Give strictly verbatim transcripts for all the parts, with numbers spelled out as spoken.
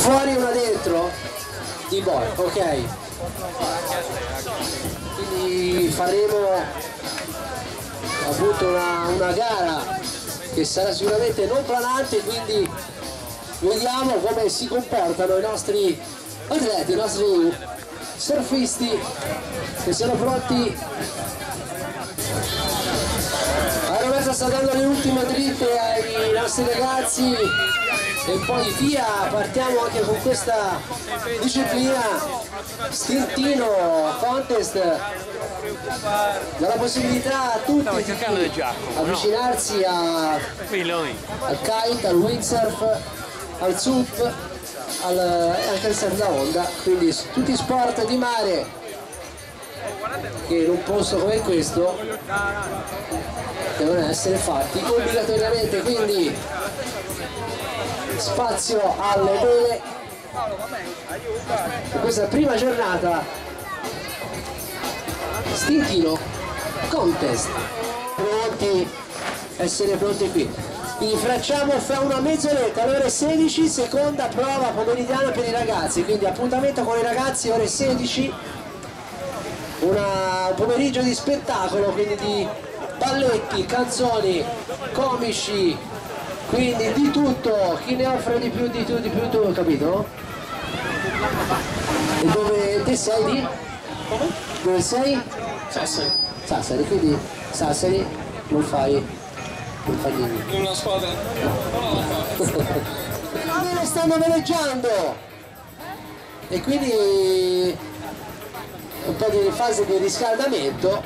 fuori una dentro di boy, ok, quindi faremo appunto una, una gara che sarà sicuramente non planante, quindi vediamo come si comportano i nostri atleti, i nostri surfisti che sono pronti. La Roberta sta dando le ultime dritte ai nostri ragazzi e poi via, partiamo anche con questa disciplina stintino contest, dà la possibilità a tutti di avvicinarsi a, al kite, al windsurf, al sup, al, e anche al surf da onda, quindi tutti sport di mare che in un posto come questo devono essere fatti obbligatoriamente, quindi spazio alle vele in questa prima giornata stintino contest. Pronti, essere pronti qui, quindi facciamo fra una mezz'oretta alle ore sedici, seconda prova pomeridiana per i ragazzi, quindi appuntamento con i ragazzi ore sedici, una, un pomeriggio di spettacolo, quindi di balletti, canzoni, comici, quindi di tutto, chi ne offre di più, di più, di più, tu, capito? E dove te sei di? Dove sei? Sassari. Sassari, quindi Sassari non fai, non fai niente. Una squadra? No, no, no. Le stanno veleggiando! E quindi un po' di fase di riscaldamento,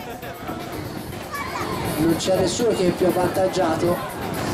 non c'è nessuno che è più avvantaggiato.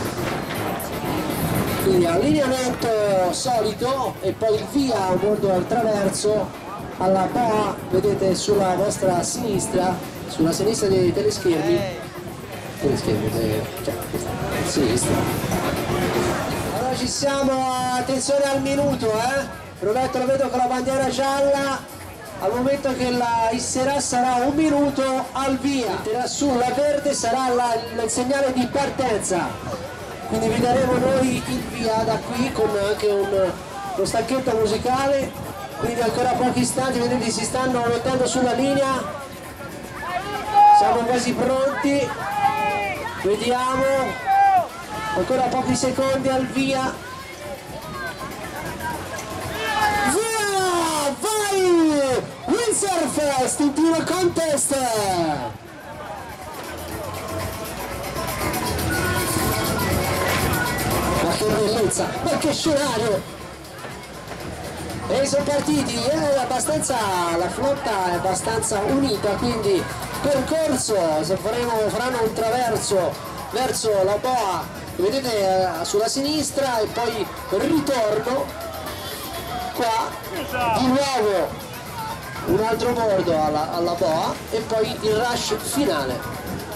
Quindi allineamento solito e poi il via un bordo al traverso alla boa, vedete sulla vostra sinistra, sulla sinistra dei teleschermi, teleschermi, cioè sinistra. Allora ci siamo, attenzione al minuto, eh? Roberto lo vedo con la bandiera gialla, al momento che la isserà sarà un minuto al via, tirerà su la verde, sarà la, il segnale di partenza. Quindi vi daremo noi il via da qui con anche un, uno stacchetto musicale, quindi ancora pochi istanti, vedete si stanno mettendo sulla linea, siamo quasi pronti, vediamo, ancora pochi secondi al via, via, vai, windsurf, stintino contest! Ma che bellezza, ma che scenario! E sono partiti, è abbastanza, la flotta è abbastanza unita, quindi percorso, se faremo, faranno un traverso verso la boa, vedete sulla sinistra, e poi ritorno qua, di nuovo un altro bordo alla, alla boa e poi il rush finale.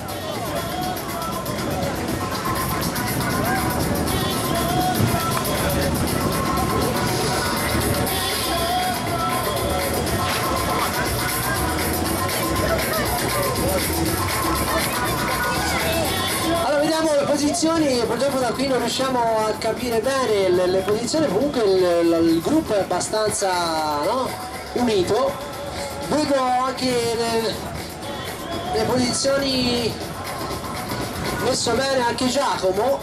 Allora vediamo le posizioni, purtroppo da qui non riusciamo a capire bene le, le posizioni, comunque il, il, il gruppo è abbastanza, no, unito. Vedo anche le, le posizioni messo bene anche Giacomo.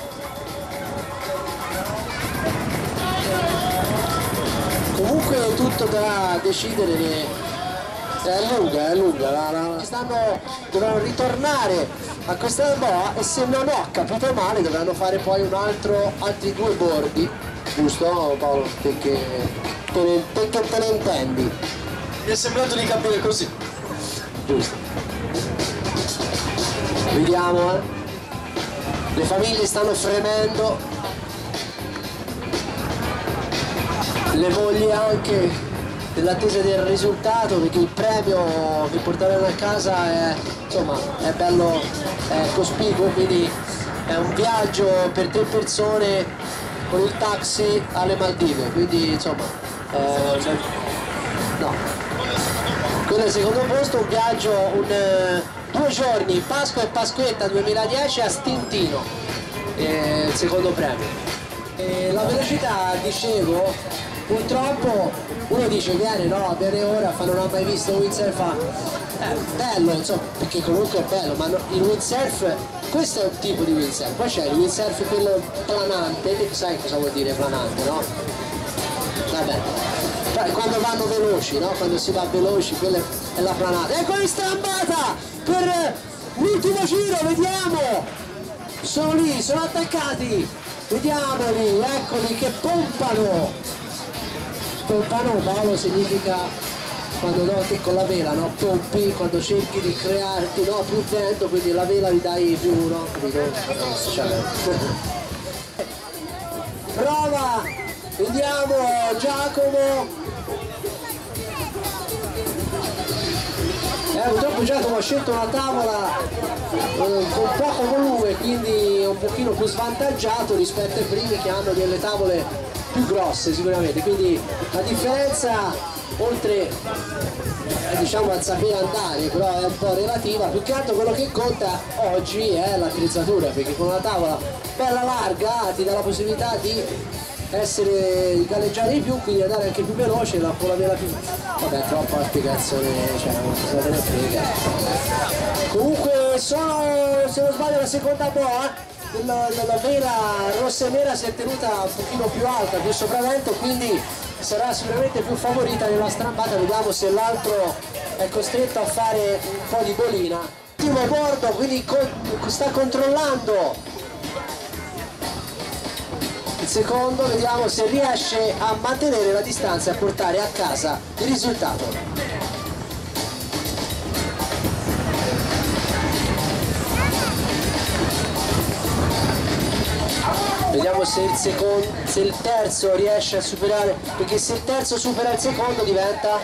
Comunque tutto da decidere le... è lunga, è lunga, la, la, stanno, dovranno ritornare a questa boa e se non ho capito male dovranno fare poi un altro, altri due bordi, giusto Paolo? Te che te ne, te che te ne intendi? Mi è sembrato di capire così. Giusto. Vediamo, eh. Le famiglie stanno fremendo, le mogli anche, nell'attesa del risultato, perché il premio che porteranno a casa è, insomma, è bello, è cospicuo, quindi è un viaggio per tre persone con il taxi alle Maldive, quindi insomma eh, no, quello è il secondo posto, un viaggio, un, eh, due giorni, Pasqua e Pasquetta duemiladieci a Stintino, eh, il secondo premio. E la velocità, dicevo, purtroppo uno dice viene, no, viene ora, fa non ho mai visto windsurf, fa eh, bello, insomma, perché comunque è bello, ma no, il windsurf, questo è un tipo di windsurf, poi c'è il windsurf quello planante, che sai cosa vuol dire planante, no? Vabbè, quando vanno veloci, no? Quando si va veloci, quella è la planata. Ecco in strambata per l'ultimo giro, vediamo! Sono lì, sono attaccati, vediamoli, eccoli che pompano! Pompano, Paolo, significa quando no, te con la vela, no? Pompi, quando cerchi di crearti, no? Più vento, quindi la vela vi dai più, no? Prova, vediamo Giacomo. Eh, purtroppo Giacomo ha scelto una tavola eh, con poco volume, quindi è un pochino più svantaggiato rispetto ai primi che hanno delle tavole più grosse sicuramente, quindi la differenza, oltre eh, diciamo al sapere andare, però è un po' relativa, più che altro quello che conta oggi è l'attrezzatura, perché con una tavola bella larga ti dà la possibilità di essere di galleggiare di più, quindi andare anche più veloce, la con la vela più, vabbè, troppa spiegazione, cioè non se ne frega. Comunque sono, se non sbaglio, la seconda boa della, della vela rossa e nera si è tenuta un pochino più alta, più sopravvento, quindi sarà sicuramente più favorita nella strambata. Vediamo se l'altro è costretto a fare un po' di bolina. Ultimo bordo, quindi con, sta controllando il secondo, vediamo se riesce a mantenere la distanza e a portare a casa il risultato. Vediamo se il, secondo, se il terzo riesce a superare, perché se il terzo supera il secondo diventa,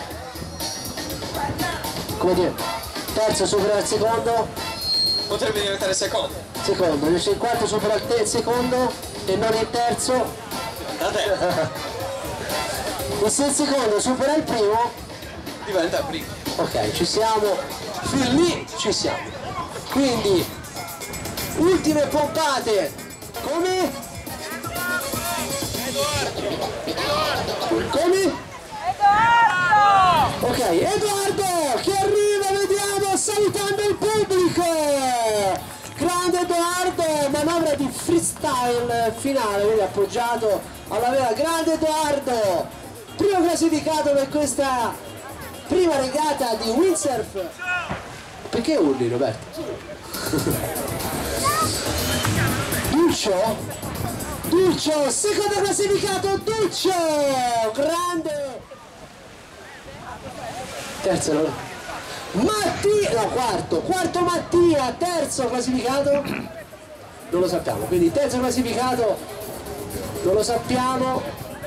come dire, terzo supera il secondo, potrebbe diventare secondo. Secondo, se il quarto supera il secondo e non il terzo, e se il secondo supera il primo diventa il primo. Ok, ci siamo, fin lì ci siamo. Quindi ultime pompate, come? Come? Edoardo! Ok, Edoardo che arriva, vediamo, salutando il pubblico. Grande Edoardo, manovra di freestyle finale, vedi, appoggiato alla vela. Grande Edoardo, primo classificato per questa prima regata di windsurf. Perché urli, Roberto? Duccio? Duccio, secondo classificato Duccio, grande. Terzo no? Mattia, no, quarto, quarto Mattia, terzo classificato, non lo sappiamo, quindi terzo classificato, non lo sappiamo.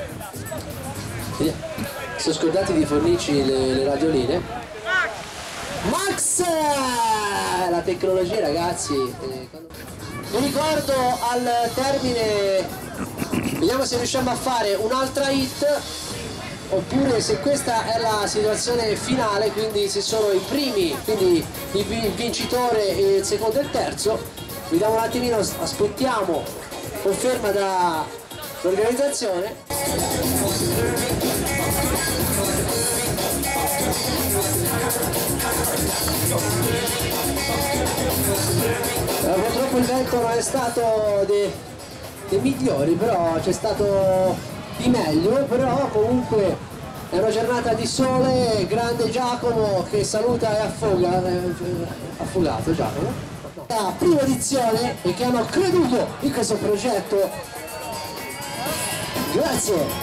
Sono scordati di fornirci le, le radioline. Max, la tecnologia, ragazzi. Vi ricordo al termine, vediamo se riusciamo a fare un'altra hit, oppure se questa è la situazione finale, quindi se sono i primi, quindi il vincitore e il secondo e il terzo. Vediamo un attimino, aspettiamo conferma dall'organizzazione. Allora, purtroppo il vento non è stato dei, dei migliori, però c'è stato di meglio, però comunque è una giornata di sole. Grande Giacomo che saluta e affoga, eh, affogato Giacomo, la prima edizione, e che hanno creduto in questo progetto. Grazie.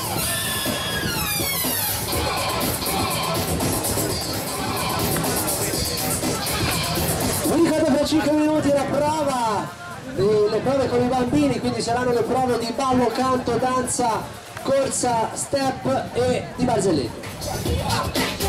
Vi ricordo fra cinque minuti la prova, le prove con i bambini, quindi saranno le prove di ballo, canto, danza, corsa, step e di barzellette.